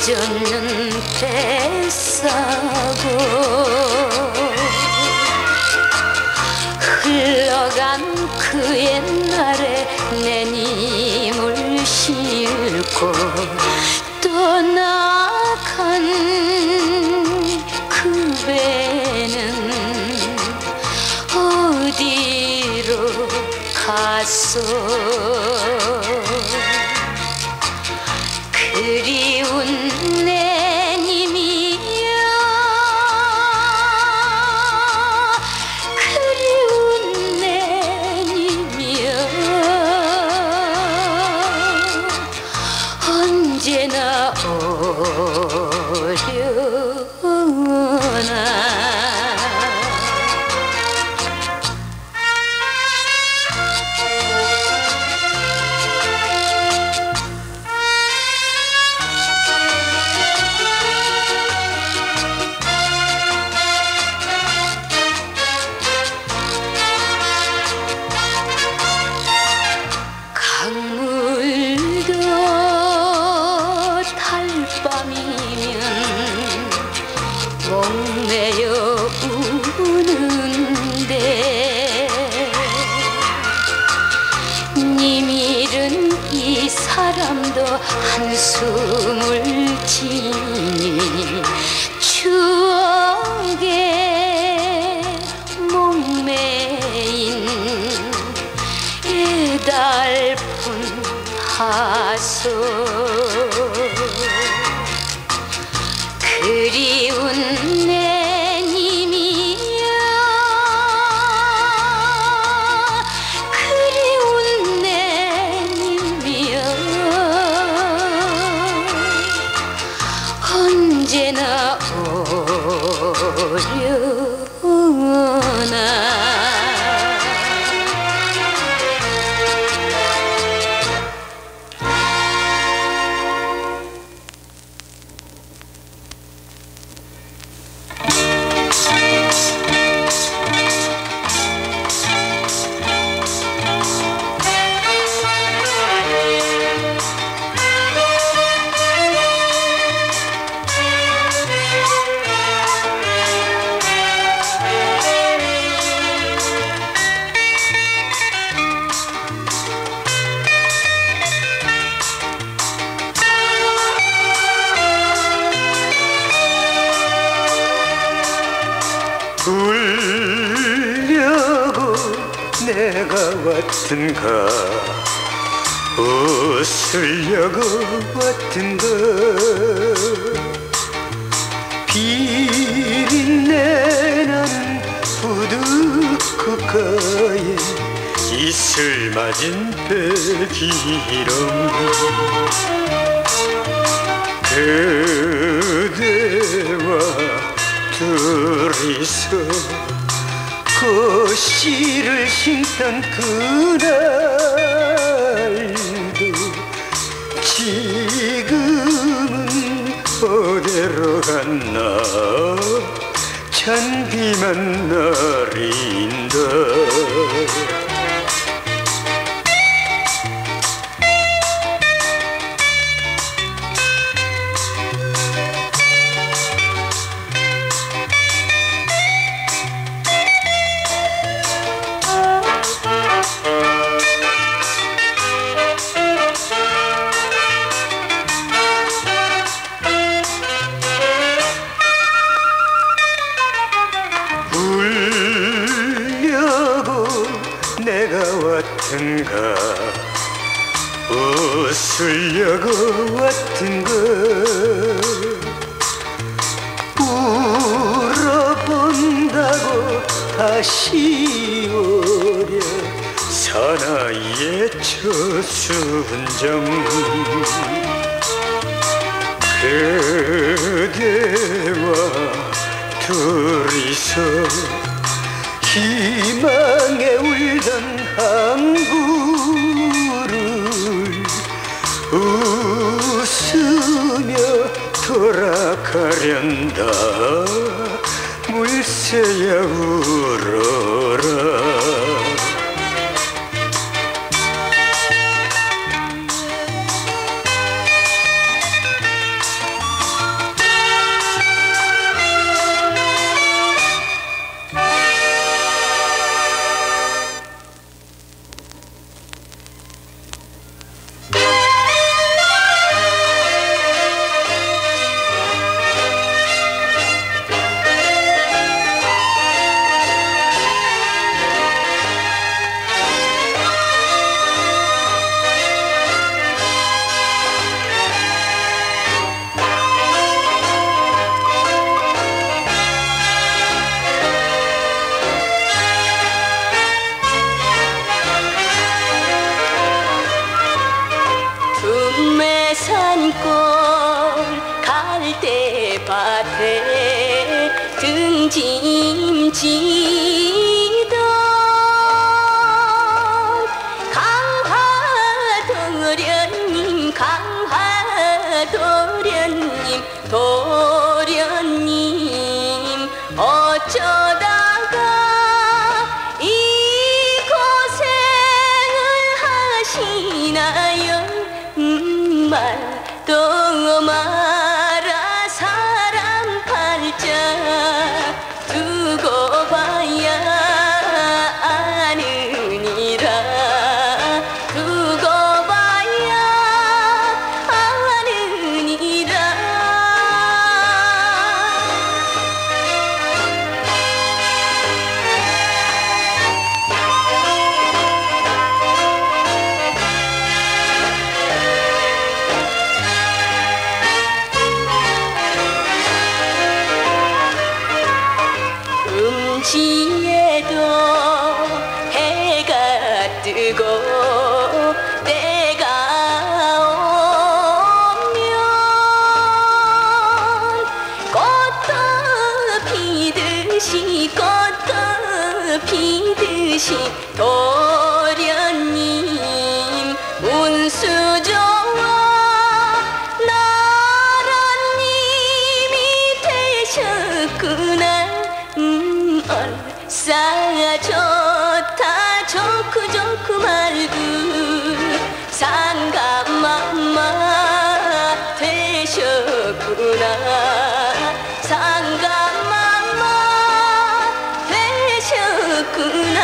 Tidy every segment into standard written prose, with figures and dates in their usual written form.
잊었는 뱃사고 흘러간 그 옛날에 내 님을 싣고 떠나간 그 배는 어디로 갔소. 그리운 내 님이여, 그리운 내 님이여, 언제나 오려나. 강물도 달밤이면 목매여 우는데 님 잃은 이 사람도 한숨을 지니 추억에 목매인 애달픈 하소. 그리운 내 님이여, 그리운 내 님이여, 언제나 오려나. 울려고 내가 왔던가, 웃으려고 왔던가. 비린내 나는 부두국가에 이슬 맞은 배기름, 그대와 둘이서 거시를 신던 그날도 지금은 어디로 갔나. 잔디만 내린다. 내가 왔던가, 웃으려고 왔던가. 울어본다고 다시 오려 사나이의 저순정. 그대와 둘이서 희망에 울던 항구를 웃으며 돌아가련다. 물새야 울어라. 등짐지던 강화도련님 강화도련님 도련님 어쩌다가 이 고생을 하시나요 말도 마라 사람 팔자 두고 봐야 아느니라 두고 봐야 아느니라 음지에도 해가 뜨고 때가 오면 꽃도 피듯이 꽃도 피듯이 도련님 운수 좋아 나라님이 되셨구나 얼싸 좋다 좋고 좋고 말고 상감맘마 되셨구나 상감맘마 되셨구나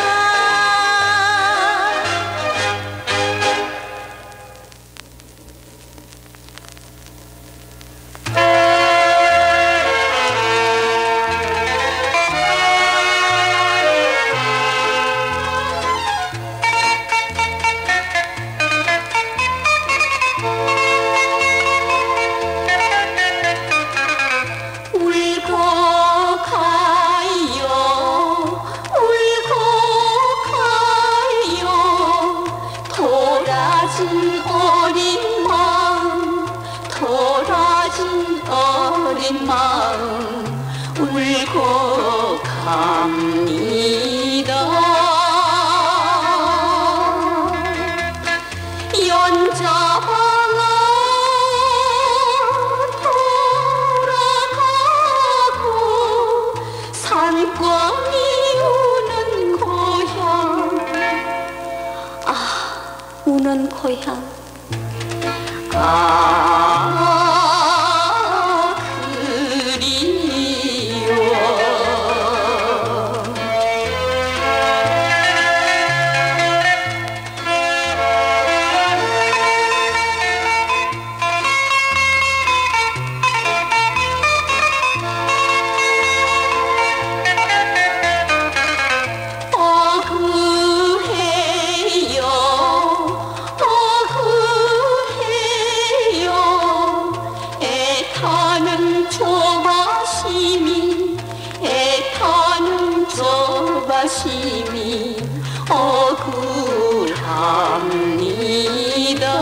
어린 마음 울고 갑니다. 연자방아 돌아가고 산광이 우는 고향 아 우는 고향 조바심이 억울합니다.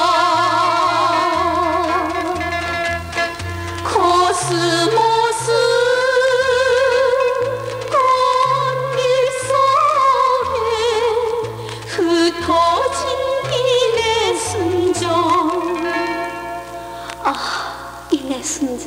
코스모스 꽃잎 속에 흩어진 이내 순정 아 이내 순정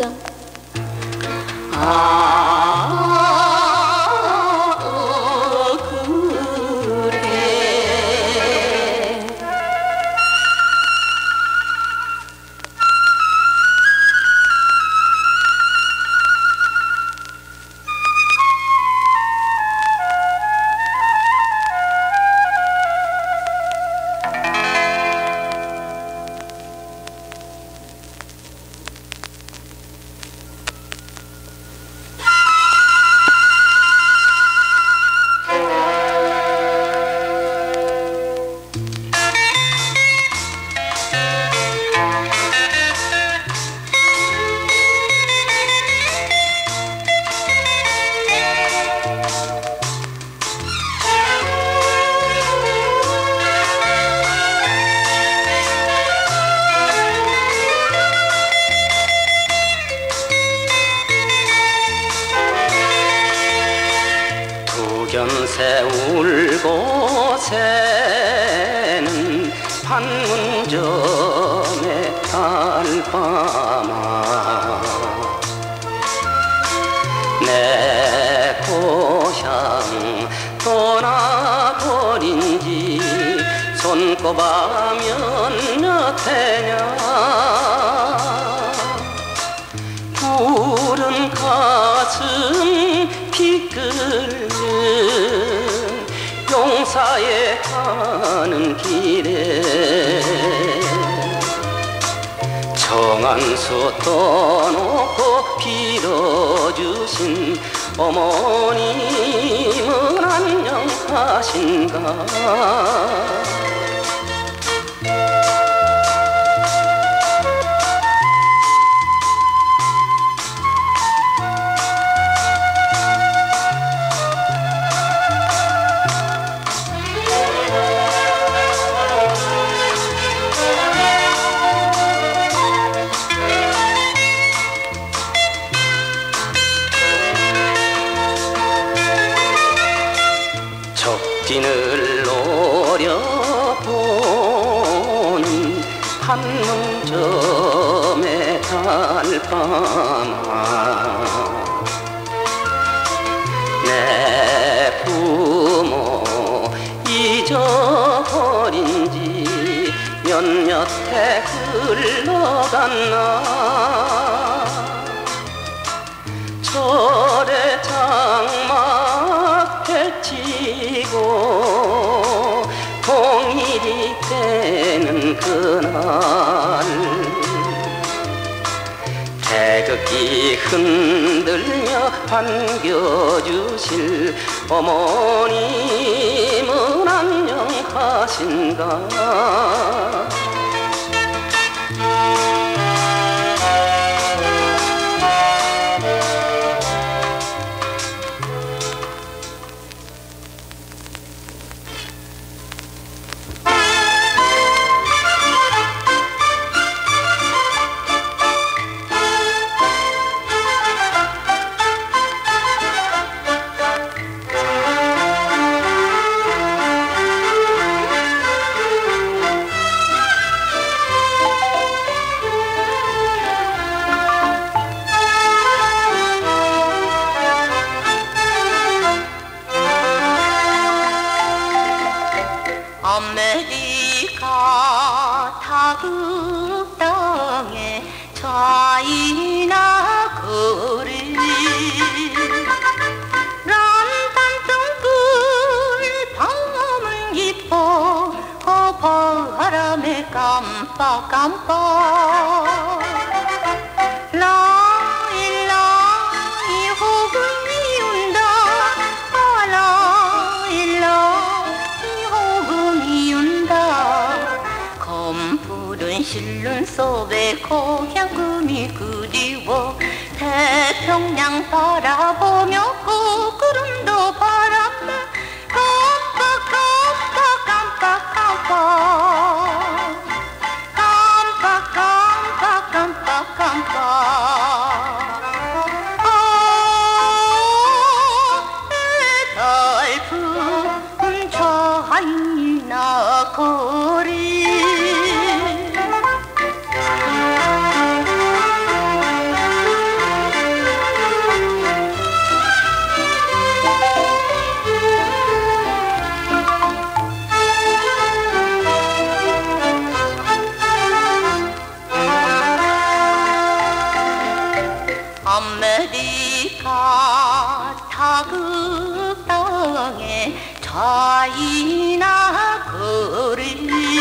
견새 울고 새는 판문점의 달밤아 내 고향 떠나버린 지 손꼽아면 몇 해냐 푸른 가슴 피 끓는 용사에 가는 길에 정한수 떠놓고 빌어주신 어머님은 안녕하신가 적진을 노려본 판문점의 달밤아 내 부모 잊어버린 지 몇몇 해 흘러갔나 절에 장막 펼치고 동일이 되는 그날 태극기 흔들며 반겨주실 어머님은 안녕하신가 아메리카 타국 땅에 차이나 거리 란단동굴 밤은 깊어 바람에 깜빡깜빡 라일라이 호금이 운다 실눈 속에 고향 꿈이 그리워 태평양 바라보며 꽃구름도 바람에 달픈 차이나 거리 아메리카 타국 땅에 차이나 거리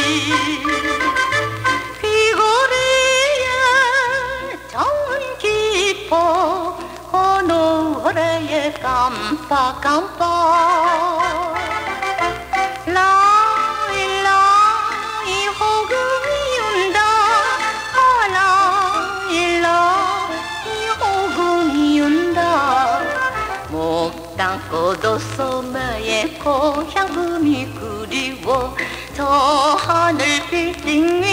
귀고리에 정은 깊어 노래에 깜빡깜빡 라일라이 호금이 운다 목 땅고도 소매에 고향 꿈이 그리워 저 하늘 빌딩 위